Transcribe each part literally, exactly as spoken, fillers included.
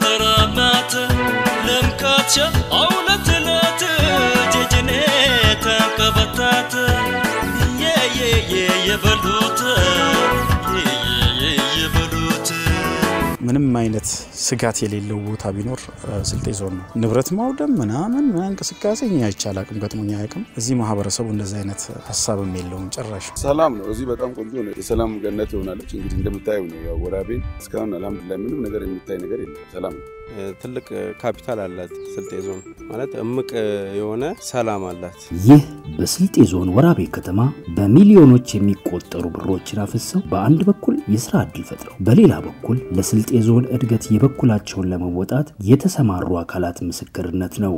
ترامات لم كاتشا أولت لات ججنيت كبتات يا يا يا يا بلوت يا يا يا بلوت ምንም አይነት ስጋት የሌለው ቦታ ቢኖር ስልጤ ዞን ነው ንብረት ማውደም ምናምን እንቅስቃሴኛ ይቻላልም ገጥሞኛ ያቀም እዚህ ማህበረሰቡ እንደዛ አይነት ሐሳብም የለውም ጭራሽ ሰላም ነው እዚህ በጣም ቆንጆ ነው የሰላም ገነት ይሆናለች እንግዲህ እንደምታዩ ነው ያው ወራቤ እስካሁን አልሐምዱሊላህ ምንም ነገር የሚታይ ነገር የለም ሰላም ነው ትልቅ ካፒታል አላት ስልጤ ዞን ማለት እምቅ የሆነ ሰላም አላት ይህ በስልጤ ዞን ወራቤ ከተማ በሚሊዮኖች የሚቆጠሩ ብሮችን አፍሰው በአንድ በኩል የሥራ ዕድል ፈጥረው በሌላ በኩል ለስልጤ ዞን እድገት የበኩላቸውን ለመወጣት የተሰማሩ አካላት ምስክርነት ነው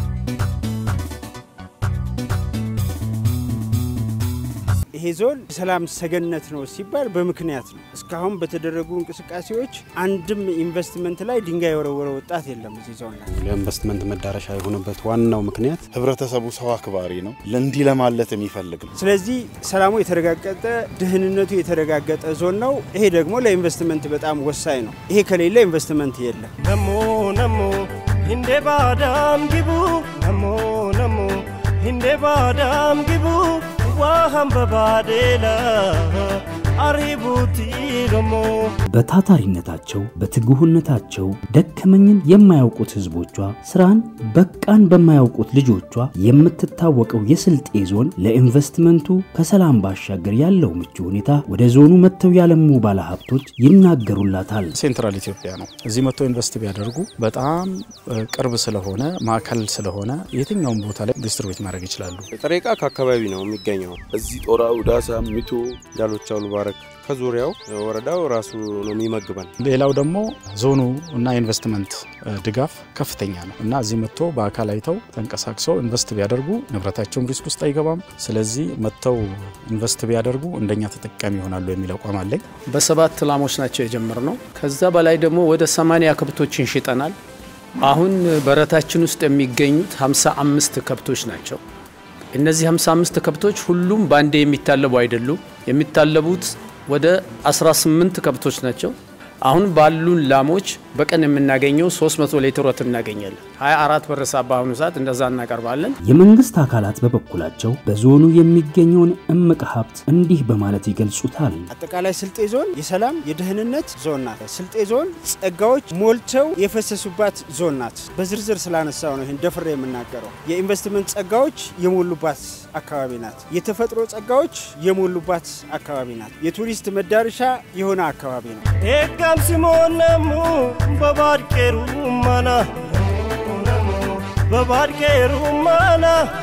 ይሄ ዞን ሰላም ሰገነት ነው ሲባል በምክንያት ነው እስካሁን በተደረጉ እንቅስቃሴዎች አንድም ኢንቨስትመንት ላይ ድንጋይ ወረወረ ወጣት የለም እዚህ ዞን ላይ ለኢንቨስትመንት መዳረሻ የሆነበት ዋናው ምክንያት ህብረተሰቡ ሰው አክባሪ ነው ለንዲ ለማለት የሚፈልግ ስለዚህ ሰላሙ የተረጋገጠ ደህንነቱ የተረጋገጠ ዞን ነው ይሄ ደግሞ ለኢንቨስትመንት በጣም ወሳኝ ነው ይሄ ከሌለ ኢንቨስትመንት የለም ነሞ ነሞ እንደ ባዳም ግቡ ነሞ ነሞ እንደ ባዳም ግቡ ዋሃም በባዴላ አሪቡቲ ደሞ በታታሪነታቸው በትጉህነታቸው ደከመኝን የማያውቁት ህዝቦቿ ስራን በቃን በማያውቁት ልጆቿ የምትታወቀው የስልጤ ዞን ለኢንቨስትመንቱ ከሰላም ባሻገር ያለው ምቹ ሁኔታ ወደ ዞኑ መተው ያለሙ ባለሀብቶች ይናገሩላታል ሴንትራል ኢትዮጵያ ነው እዚህ መተው ኢንቨስት ቢያደርጉ በጣም ቅርብ ስለሆነ ማከል ስለሆነ የትኛውም ቦታ ላይ ዲስትሪቢዩት ማድረግ ይችላሉ ጥሬቃ ከአካባቢ ነው የሚገኘው እዚህ ጦራው ዳሳ ሚቶ ዳሎቻው ባረክ ከዙሪያው ወረዳው ራሱ ነው የሚመግበን ሌላው ደግሞ ዞኑ እና ኢንቨስትመንት ድጋፍ ከፍተኛ ነው እና እዚህ መጥቶ በአካል አይተው ተንቀሳቅሰው ኢንቨስት ቢያደርጉ ንብረታቸውም ሪስክ ውስጥ አይገባም ስለዚህ መጥተው ኢንቨስት ቢያደርጉ እንደኛ ተጠቃሚ ይሆናሉ የሚል አቋም አለኝ በሰባት ላሞች ናቸው የጀመርነው ከዛ በላይ ደግሞ ወደ ሰማንያ ከብቶችን ሽጠናል አሁን በረታችን ውስጥ የሚገኙት ሃምሳ አምስት ከብቶች ናቸው እነዚህ ሃምሳ አምስት ከብቶች ሁሉም ባንዴ የሚታለቡ አይደሉም የሚታለቡት ወደ አስራ ስምንት ከብቶች ናቸው አሁን ባሉን ላሞች በቀን የምናገኘው ሶስት መቶ ሊትር ወተት እናገኛለን ሃያ አራት ብር ሳባሁን ሰዓት እንደዛ እናቀርባለን የመንግስት አካላት በበኩላቸው በዞኑ የሚገኘውን እምቅ ሀብት እንዲህ በማለት ይገልጹታል አጠቃላይ ስልጤ ዞን የሰላም የደህንነት ዞን ናት ስልጤ ዞን ጸጋዎች ሞልተው የፈሰሱባት ዞን ናት በዝርዝር ስላነሳው ነው ይሄን ደፍሬ የምናገረው የኢንቨስትመንት ጸጋዎች የሞሉባት አካባቢ ናት የተፈጥሮ ጸጋዎች የሞሉባት አካባቢ ናት የቱሪስት መዳረሻ የሆነ አካባቢ ነው ኤጋም ሲሞነሙ በባድቄሩ ማና በባድቄሩ ማና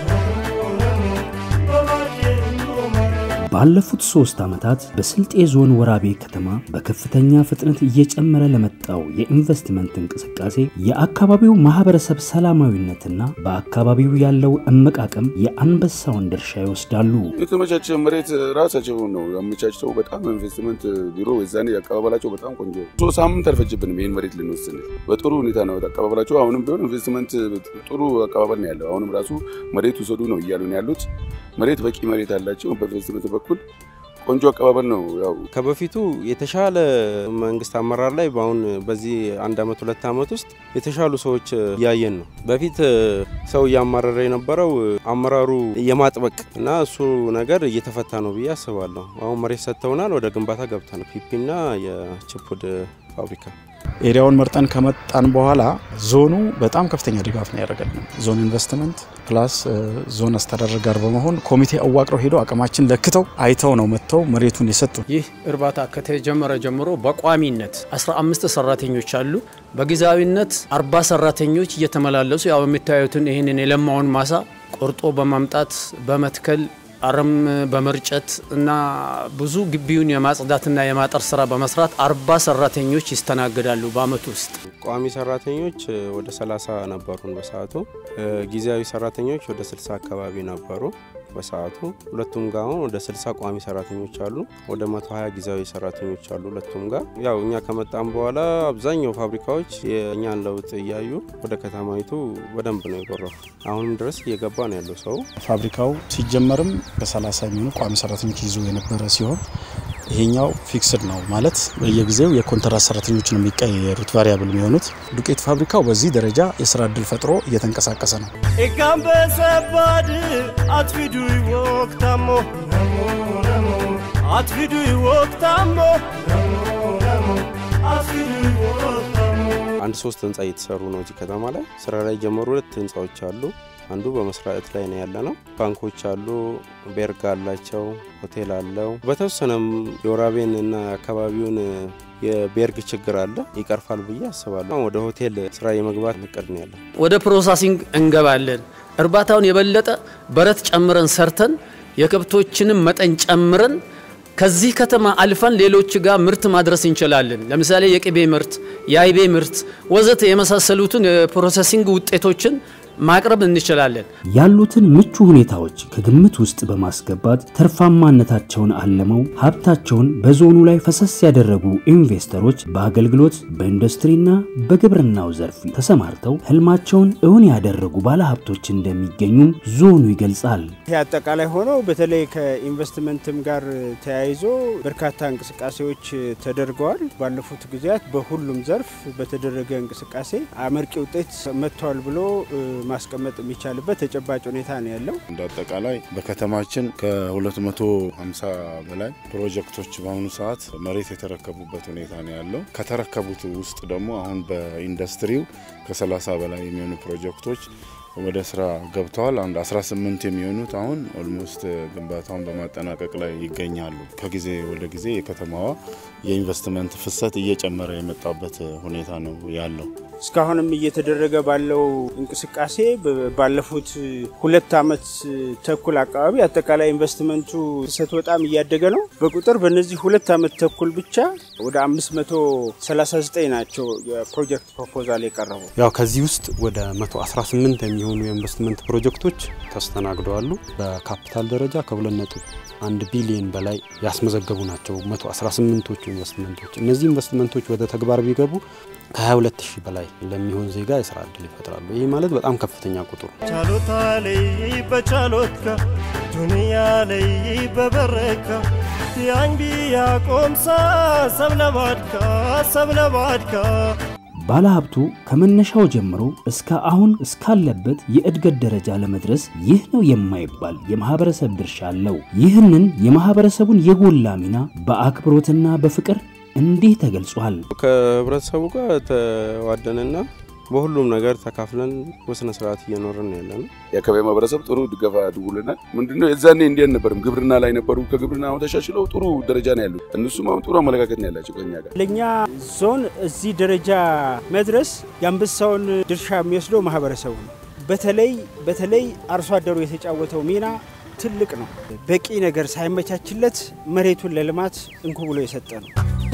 ባለፉት ሶስት አመታት በስልጤ ዞን ወራቤ ከተማ በከፍተኛ ፍጥነት እየጨመረ ለመጣው የኢንቨስትመንት እንቅስቃሴ የአካባቢው ማህበረሰብ ሰላማዊነትና በአካባቢው ያለው እመቃቀም የአንበሳውን ድርሻ ይወስዳሉ የተመቻቸ መሬት ራሳቸው ነው ያመቻቸው በጣም ኢንቨስትመንት ቢሮ ወዛኔ ያቀባበላቸው በጣም ቆንጆ ሶ ሳምንት አልፈጅብንም ይሄን መሬት ልንወስን በጥሩ ሁኔታ ነው ያቀባበላቸው አሁንም ቢሆን ኢንቨስትመንት ጥሩ አቀባበል ነው ያለው አሁንም ራሱ መሬት ወሰዱ ነው ይያሉ ነው ያሉት መሬት በቂ መሬት አላቸው በኢንቨስትመንት በኩል ቆንጆ አቀባበል ነው ያው ከበፊቱ የተሻለ መንግስት አመራር ላይ ባውን በዚህ አንድ አመት ሁለት አመት ውስጥ የተሻሉ ሰዎች ያየን ነው በፊት ሰው ያማረረ የነበረው አመራሩ የማጥበቅ እና እሱ ነገር እየተፈታ ነው ብዬ አስባለሁ አሁን መሬት ሰጥተውናል ወደ ግንባታ ገብተናል ፒፒና የቺፑድ ፋብሪካ ኤሪያውን መርጠን ከመጣን በኋላ ዞኑ በጣም ከፍተኛ ድጋፍ ነው ያደረገልን ዞን ኢንቨስትመንት ፕላስ ዞን አስተዳደር ጋር በመሆን ኮሚቴ አዋቅረው ሄዶ አቀማችን ለክተው አይተው ነው መጥተው መሬቱን የሰጡ ይህ እርባታ ከተጀመረ ጀምሮ በቋሚነት አስራ አምስት ሰራተኞች አሉ በጊዜያዊነት አርባ ሰራተኞች እየተመላለሱ ያው የሚታዩትን ይሄንን የለማውን ማሳ ቆርጦ በማምጣት በመትከል አረም በመርጨት እና ብዙ ግቢውን የማጽዳትና የማጠር ስራ በመስራት አርባ ሰራተኞች ይስተናገዳሉ በአመት ውስጥ ቋሚ ሰራተኞች ወደ ሰላሳ ነበሩን በሰዓቱ ጊዜያዊ ሰራተኞች ወደ ስልሳ አካባቢ ነበሩ በሰዓቱ ሁለቱም ጋር ወደ ስልሳ ቋሚ ሰራተኞች አሉ ወደ መቶ ሀያ ጊዜያዊ ሰራተኞች አሉ ሁለቱም ጋር ያው እኛ ከመጣን በኋላ አብዛኛው ፋብሪካዎች የኛን ለውጥ ያዩ ወደ ከተማይቱ በደንብ ነው የቆረው አሁንም ድረስ እየገባ ነው ያለው ሰው ፋብሪካው ሲጀመርም በሰላሳ የሚሆኑ ቋሚ ሰራተኞች ይዞ የነበረ ሲሆን ይሄኛው ፊክስድ ነው ማለት በየጊዜው የኮንትራት ሰራተኞች ነው የሚቀየሩት ቫሪያብል የሚሆኑት ዱቄት ፋብሪካው በዚህ ደረጃ የስራ እድል ፈጥሮ እየተንቀሳቀሰ ነው እጋም በሰባድ አትፊዱ ይወቅታሞ አትፊዱ ይወቅታሞ አትፊዱ ይወቅታሞ አንድ ሶስት ህንጻ እየተሰሩ ነው እዚህ ከተማ ላይ ስራ ላይ ጀመሩ ሁለት ህንጻዎች አሉ አንዱ በመስራኤት ላይ ነው ያለነው ባንኮች አሉ ቤርጋ አላቸው ሆቴል አለው በተወሰነም የወራቤንና አካባቢውን የቤርግ ችግር አለ ይቀርፋል ብዬ አስባለሁ ወደ ሆቴል ስራ የመግባት እቅድ ነው ያለው ወደ ፕሮሰሲንግ እንገባለን እርባታውን የበለጠ በረት ጨምረን ሰርተን የከብቶችንም መጠን ጨምረን ከዚህ ከተማ አልፈን ሌሎች ጋር ምርት ማድረስ እንችላለን ለምሳሌ የቅቤ ምርት የአይቤ ምርት ወዘተ የመሳሰሉትን የፕሮሰሲንግ ውጤቶችን ማቅረብ እንችላለን ያሉትን ምቹ ሁኔታዎች ከግምት ውስጥ በማስገባት ተርፋማነታቸውን አለመው ሀብታቸውን በዞኑ ላይ ፈሰስ ያደረጉ ኢንቨስተሮች በአገልግሎት በኢንዱስትሪና በግብርናው ዘርፍ ተሰማርተው ህልማቸውን እውን ያደረጉ ባለሀብቶች እንደሚገኙ ዞኑ ይገልጻል ያጠቃላይ ሆኖ በተለይ ከኢንቨስትመንትም ጋር ተያይዞ በርካታ እንቅስቃሴዎች ተደርገዋል ባለፉት ጊዜያት በሁሉም ዘርፍ በተደረገ እንቅስቃሴ አመርቂ ውጤት መጥቷል ብሎ ማስቀመጥ የሚቻልበት ተጨባጭ ሁኔታ ነው ያለው እንዳጠቃላይ በከተማችን ከ250 በላይ ፕሮጀክቶች በአሁኑ ሰዓት መሬት የተረከቡበት ሁኔታ ነው ያለው ከተረከቡት ውስጥ ደግሞ አሁን በኢንዱስትሪው ከ30 በላይ የሚሆኑ ፕሮጀክቶች ወደ ስራ ገብተዋል አንድ አስራ ስምንት የሚሆኑት አሁን ኦልሞስት ግንባታውን በማጠናቀቅ ላይ ይገኛሉ ከጊዜ ወደ ጊዜ የከተማዋ የኢንቨስትመንት ፍሰት እየጨመረ የመጣበት ሁኔታ ነው ያለው እስካሁንም እየተደረገ ባለው እንቅስቃሴ ባለፉት ሁለት አመት ተኩል አካባቢ አጠቃላይ ኢንቨስትመንቱ ፍሰት በጣም እያደገ ነው በቁጥር በእነዚህ ሁለት አመት ተኩል ብቻ ወደ አምስት መቶ ሰላሳ ዘጠኝ ናቸው የፕሮጀክት ፕሮፖዛል የቀረቡ ያው ከዚህ ውስጥ ወደ መቶ አስራ ስምንት የሚሆኑ የኢንቨስትመንት ፕሮጀክቶች ተስተናግደዋል በካፒታል ደረጃ ከሁለት ነጥብ አንድ ቢሊዮን በላይ ያስመዘገቡ ናቸው መቶ አስራ ስምንቶቹ ኢንቨስትመንቶች እነዚህ ኢንቨስትመንቶች ወደ ተግባር ቢገቡ ከ22 ሺህ በላይ ለሚሆን ዜጋ የስራ እድል ይፈጥራሉ ይሄ ማለት በጣም ከፍተኛ ቁጥር ቻሎታ ላይ በቻሎትካ ዱንያ ላይ በበረካ ያን ቢያ ቆምሳ ሰብለባድካ ሰብለባድካ ባለሀብቱ ከመነሻው ጀምሮ እስከ አሁን እስካለበት የእድገት ደረጃ ለመድረስ ይህ ነው የማይባል የማህበረሰብ ድርሻ አለው ይህንን የማህበረሰቡን የጎላ ሚና በአክብሮትና በፍቅር እንዲህ ተገልጿል ከህብረተሰቡ ጋር ተዋደነና በሁሉም ነገር ተካፍለን ወስነ ስርዓት እየኖርን ያለነው የከበይ ማህበረሰብ ጥሩ ድጋፍ አድርጎልናል ምንድነው የዛኔ እንዴት ነበርም ግብርና ላይ ነበሩ ከግብርናው ተሻሽለው ጥሩ ደረጃ ነው ያሉት እነሱም አሁን ጥሩ አመለካከት ነው ያላቸው ከኛ ጋር ለኛ ዞን እዚህ ደረጃ መድረስ ያንበሳውን ድርሻ የሚወስደው ማህበረሰቡ ነው በተለይ በተለይ አርሶ አደሩ የተጫወተው ሚና ትልቅ ነው በቂ ነገር ሳይመቻችለት መሬቱን ለልማት እንኩ ብሎ የሰጠ ነው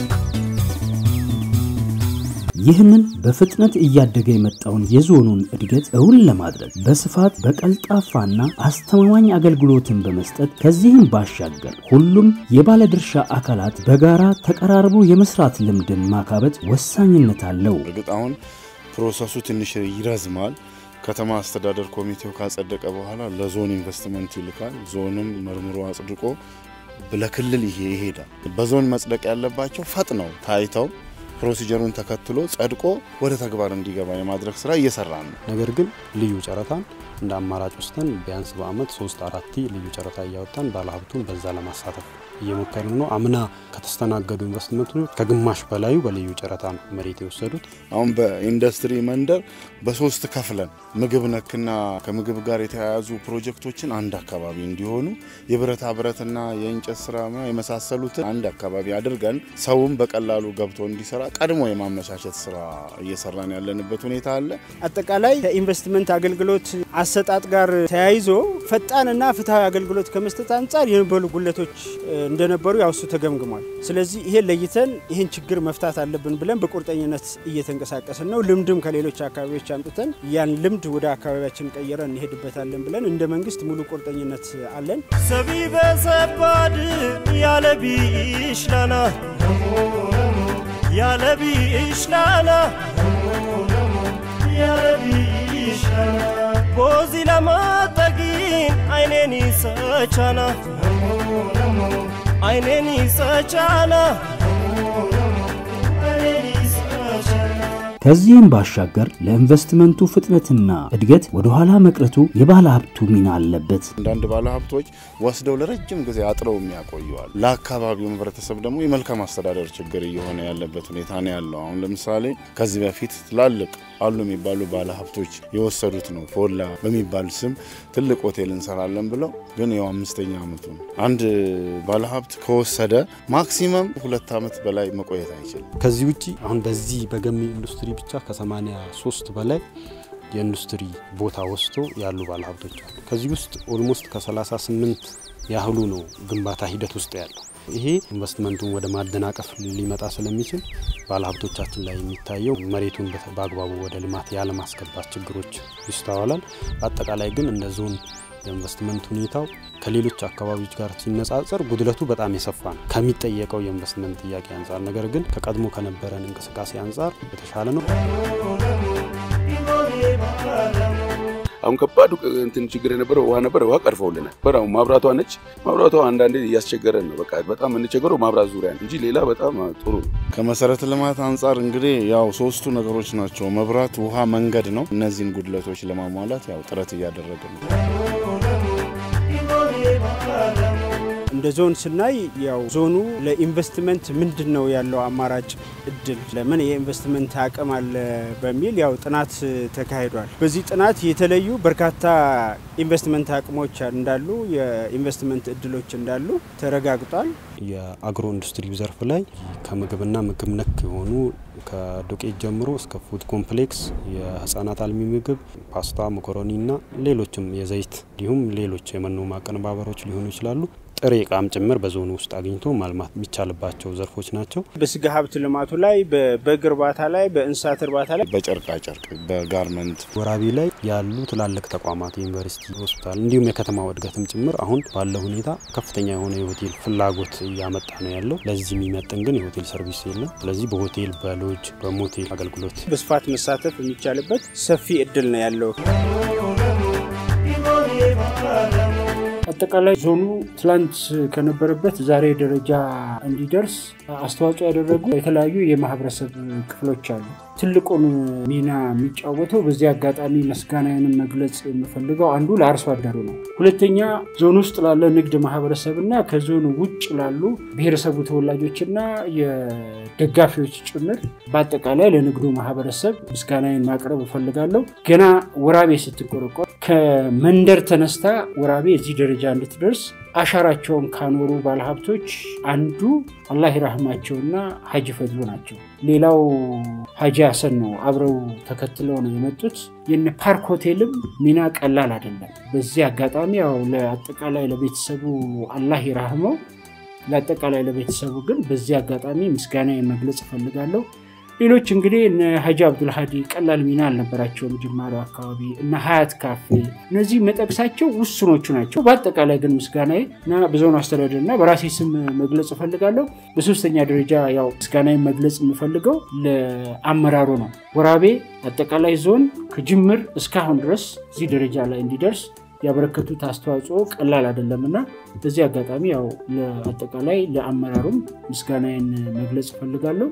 ይህንን በፍጥነት እያደገ የመጣውን የዞኑን እድገት እውን ለማድረግ በስፋት በቀልጣፋና አስተማማኝ አገልግሎትን በመስጠት ከዚህም ባሻገር ሁሉም የባለድርሻ አካላት በጋራ ተቀራርቦ የመስራት ልምድን ማካበት ወሳኝነት አለው እርግጥ አሁን ፕሮሰሱ ትንሽ ይራዝማል ከተማ አስተዳደር ኮሚቴው ካጸደቀ በኋላ ለዞን ኢንቨስትመንት ይልካል ዞንም መርምሮ አጽድቆ ለክልል ይሄዳል በዞን መጽደቅ ያለባቸው ፈጥነው ታይተው ፕሮሲጀሩን ተከትሎ ጸድቆ ወደ ተግባር እንዲገባ የማድረግ ስራ እየሰራን ነው ነገር ግን ልዩ ጨረታን እንደ አማራጭ ወስደን ቢያንስ በአመት ሶስት አራት ልዩ ጨረታ ያወጣን ባለሀብቱን በዛ ለማሳተፍ እየሞከርን ነው አምና ከተስተናገዱ ኢንቨስትመንቶች ከግማሽ በላዩ በልዩ ጨረታ ነው መሬት የወሰዱት አሁን በኢንዱስትሪ መንደር በሶስት ከፍለን ምግብ ነክና ከምግብ ጋር የተያያዙ ፕሮጀክቶችን አንድ አካባቢ እንዲሆኑ የብረታ ብረትና የእንጨት ስራ የመሳሰሉትን አንድ አካባቢ አድርገን ሰውም በቀላሉ ገብቶ እንዲሰራ ቀድሞ የማመቻቸት ስራ እየሰራን ያለንበት ሁኔታ አለ አጠቃላይ ከኢንቨስትመንት አገልግሎት አሰጣጥ ጋር ተያይዞ ፈጣንና ፍትሃዊ አገልግሎት ከመስጠት አንፃር የነበሩ ጉለቶች እንደነበሩ ያውሱ ተገምግሟል ስለዚህ ይሄ ለይተን ይሄን ችግር መፍታት አለብን ብለን በቁርጠኝነት እየተንቀሳቀስን ነው ልምድም ከሌሎች አካባቢዎች አምጥተን ያን ልምድ ወደ አካባቢያችን ቀየረን እንሄድበታለን ብለን እንደ መንግስት ሙሉ ቁርጠኝነት አለን ሰቢበ ሰባድ ያለቢ ኢሽላና ያለቢ ኢሽላና ያለቢ ኢሽላና ቦዚላማ ተጊን አይኔኒ ሰቻና አይኔን ይጸጫላ ከዚህም ባሻገር ለኢንቨስትመንቱ ፍጥነትና እድገት ወደ ኋላ መቅረቱ የባለ ሀብቱ ሚና አለበት። አንዳንድ ባለ ሀብቶች ወስደው ለረጅም ጊዜ አጥረው የሚያቆዩዋል። ለአካባቢው ህብረተሰብ ደግሞ የመልካም አስተዳደር ችግር እየሆነ ያለበት ሁኔታ ነው ያለው። አሁን ለምሳሌ ከዚህ በፊት ትላልቅ አሉ የሚባሉ ባለ ሀብቶች የወሰዱት ነው ፎላ በሚባል ስም ትልቅ ሆቴል እንሰራለን ብለው ግን ያው አምስተኛ አመቱ አንድ ባለ ሀብት ከወሰደ ማክሲመም ሁለት አመት በላይ መቆየት አይችልም። ከዚህ ውጪ አሁን በዚህ በገሚ ኢንዱስትሪ ብቻ ከ83 በላይ የኢንዱስትሪ ቦታ ወስቶ ያሉ ባለ ሀብቶች አሉ። ከዚህ ውስጥ ኦልሞስት ከ38 ያህሉ ነው ግንባታ ሂደት ውስጥ ያለው። ይሄ ኢንቨስትመንቱን ወደ ማደናቀፍ ሊመጣ ስለሚችል ባለ ሀብቶቻችን ላይ የሚታየው መሬቱን በአግባቡ ወደ ልማት ያለ ማስገባት ችግሮች ይስተዋላል። በአጠቃላይ ግን እንደ ዞን የኢንቨስትመንት ሁኔታው ከሌሎች አካባቢዎች ጋር ሲነጻጸር ጉድለቱ በጣም የሰፋ ነው ከሚጠየቀው የኢንቨስትመንት ጥያቄ አንፃር። ነገር ግን ከቀድሞ ከነበረን እንቅስቃሴ አንፃር የተሻለ ነው። አሁን ከባዱ እንትን ችግር የነበረው ውሃ ነበር። ውሃ ቀርፈውልናል። በራው ማብራቷ ነች። ማብራቷ አንዳንዴ ያስቸገረን ነው። በቃ በጣም እንቸገረው ማብራት ዙሪያ እንጂ ሌላ በጣም ጥሩ ነው። ከመሰረተ ልማት አንፃር እንግዲህ ያው ሶስቱ ነገሮች ናቸው፣ መብራት፣ ውሃ፣ መንገድ ነው። እነዚህን ጉድለቶች ለማሟላት ያው ጥረት እያደረግን ነው። እንደ ዞን ስናይ ያው ዞኑ ለኢንቨስትመንት ምንድነው ያለው አማራጭ እድል ለምን የኢንቨስትመንት አቅም አለ በሚል ያው ጥናት ተካሂዷል። በዚህ ጥናት የተለዩ በርካታ ኢንቨስትመንት አቅሞች እንዳሉ የኢንቨስትመንት እድሎች እንዳሉ ተረጋግጧል። የአግሮ ኢንዱስትሪው ዘርፍ ላይ ከምግብና ምግብ ነክ የሆኑ ከዱቄት ጀምሮ እስከ ፉድ ኮምፕሌክስ የህፃናት አልሚ ምግብ ፓስታ፣ መኮሮኒና ሌሎችም የዘይት እንዲሁም ሌሎች የመኖ ማቀነባበሮች ሊሆኑ ይችላሉ ጥሬ ዕቃም ጭምር በዞኑ ውስጥ አግኝቶ ማልማት የሚቻልባቸው ዘርፎች ናቸው። በስጋ ሀብት ልማቱ ላይ በበግ እርባታ ላይ በእንስሳት እርባታ ላይ በጨርቃ ጨርቅ በጋርመንት ወራቢ ላይ ያሉ ትላልቅ ተቋማት ዩኒቨርሲቲ፣ ሆስፒታል እንዲሁም የከተማ እድገትም ጭምር አሁን ባለው ሁኔታ ከፍተኛ የሆነ የሆቴል ፍላጎት እያመጣ ነው ያለው። ለዚህ የሚመጥን ግን የሆቴል ሰርቪስ የለም። ስለዚህ በሆቴል በሎጅ በሞቴል አገልግሎት በስፋት መሳተፍ የሚቻልበት ሰፊ እድል ነው ያለው። አጠቃላይ ዞኑ ትላንት ከነበረበት ዛሬ ደረጃ እንዲደርስ አስተዋጽኦ ያደረጉ የተለያዩ የማህበረሰብ ክፍሎች አሉ። ትልቁን ሚና የሚጫወተው በዚህ አጋጣሚ መስጋናዬን መግለጽ የምፈልገው አንዱ ለአርሶ አደሩ ነው። ሁለተኛ ዞን ውስጥ ላለ ንግድ ማህበረሰብና ከዞኑ ውጭ ላሉ ብሔረሰቡ ተወላጆችና የደጋፊዎች ጭምር በአጠቃላይ ለንግዱ ማህበረሰብ መስጋናዬን ማቅረብ እፈልጋለሁ። ገና ወራቤ ስትቆረቆር ከመንደር ተነስታ ወራቤ እዚህ ደረጃ እንድትደርስ አሻራቸውን ካኖሩ ባለሀብቶች አንዱ አላህ ይራህማቸውና ሀጂ ፈድሉ ናቸው። ሌላው ሀጂ ሐሰን ነው። አብረው ተከትለው ነው የመጡት። የነ ፓርክ ሆቴልም ሚና ቀላል አይደለም። በዚህ አጋጣሚ ያው ለአጠቃላይ ለቤተሰቡ አላህ ይራህመው፣ ለአጠቃላይ ለቤተሰቡ ግን በዚህ አጋጣሚ ምስጋናዬን መግለጽ እፈልጋለሁ። ሌሎች እንግዲህ እነ ሀጂ አብዱል ሀዲ ቀላል ሚና አልነበራቸውም። ጅማሮ አካባቢ እና ሀያት ካፌ እነዚህ መጠቅሳቸው ውስኖቹ ናቸው። በአጠቃላይ ግን ምስጋናዬ እና በዞኑ አስተዳደርና በራሴ ስም መግለጽ እፈልጋለሁ። በሶስተኛ ደረጃ ያው ምስጋናዬን መግለጽ የምፈልገው ለአመራሩ ነው። ወራቤ አጠቃላይ ዞን ከጅምር እስካሁን ድረስ እዚህ ደረጃ ላይ እንዲደርስ ያበረከቱት አስተዋጽኦ ቀላል አይደለምና በዚህ አጋጣሚ ያው ለአጠቃላይ ለአመራሩም ምስጋናዬን መግለጽ እፈልጋለሁ።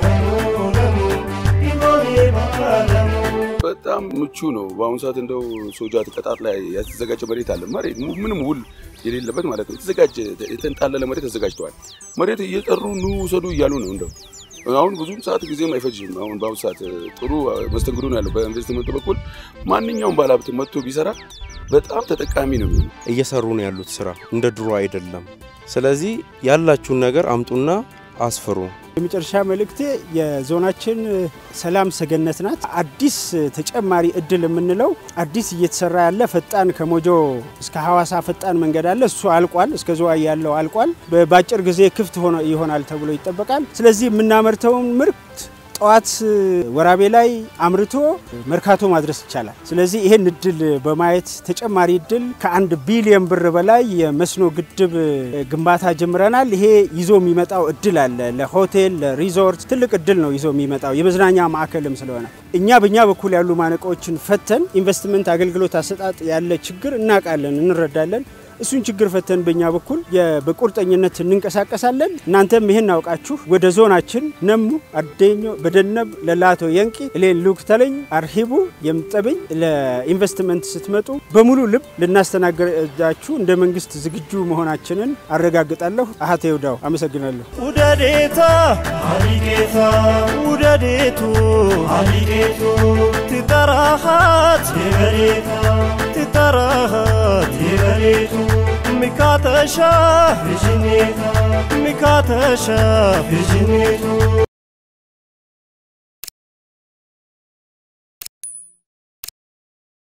በጣም ምቹ ነው። በአሁን ሰዓት እንደው ሶጃት ቀጣጥ ላይ ያተዘጋጀ መሬት አለ። መሬት ምንም ውል የሌለበት ማለት ነው። የተዘጋጀ የተንጣለለ መሬት ተዘጋጅቷል። መሬት እየጠሩ ኑ ሰዱ እያሉ ነው። እንደው አሁን ብዙም ሰዓት ጊዜም አይፈጅም። አሁን በአሁን ሰዓት ጥሩ መስተንግዶ ነው ያለው። በኢንቨስትመንት በኩል ማንኛውም ባለሀብት መጥቶ ቢሰራ በጣም ተጠቃሚ ነው። እየሰሩ ነው ያሉት ስራ እንደ ድሮ አይደለም። ስለዚህ ያላችሁን ነገር አምጡና አስፈሩ። የመጨረሻ መልእክቴ የዞናችን ሰላም ሰገነት ናት። አዲስ ተጨማሪ እድል የምንለው አዲስ እየተሰራ ያለ ፈጣን ከሞጆ እስከ ሐዋሳ ፈጣን መንገድ አለ። እሱ አልቋል። እስከ ዞዋይ ያለው አልቋል። በአጭር ጊዜ ክፍት ሆኖ ይሆናል ተብሎ ይጠበቃል። ስለዚህ የምናመርተውን ምርት ጠዋት ወራቤ ላይ አምርቶ መርካቶ ማድረስ ይቻላል። ስለዚህ ይሄን እድል በማየት ተጨማሪ እድል ከአንድ ቢሊዮን ብር በላይ የመስኖ ግድብ ግንባታ ጀምረናል። ይሄ ይዞ የሚመጣው እድል አለ። ለሆቴል ለሪዞርት ትልቅ እድል ነው ይዞ የሚመጣው የመዝናኛ ማዕከልም ስለሆነ እኛ በእኛ በኩል ያሉ ማነቆችን ፈተን ኢንቨስትመንት አገልግሎት አሰጣጥ ያለ ችግር እናቃለን እንረዳለን። እሱን ችግር ፈተን በእኛ በኩል በቁርጠኝነት እንንቀሳቀሳለን እናንተም ይሄን አውቃችሁ ወደ ዞናችን ነሙ አደኞ በደነብ ለላቶ የንቂ ለሉክ ተለኝ አርሂቡ የምጠብኝ ለኢንቨስትመንት ስትመጡ በሙሉ ልብ ልናስተናግዳችሁ እንደ መንግስት ዝግጁ መሆናችንን አረጋግጣለሁ አሃቴው ዳው አመሰግናለሁ ውደዴታ አሊጌታ ውደዴቱ አሊጌቱ ትጠራሃት የበሬታ ትጠራሃት የበሬቱ ሚካተሻ ፍጅኔታ ሚካተሻ ፍጅኔቱ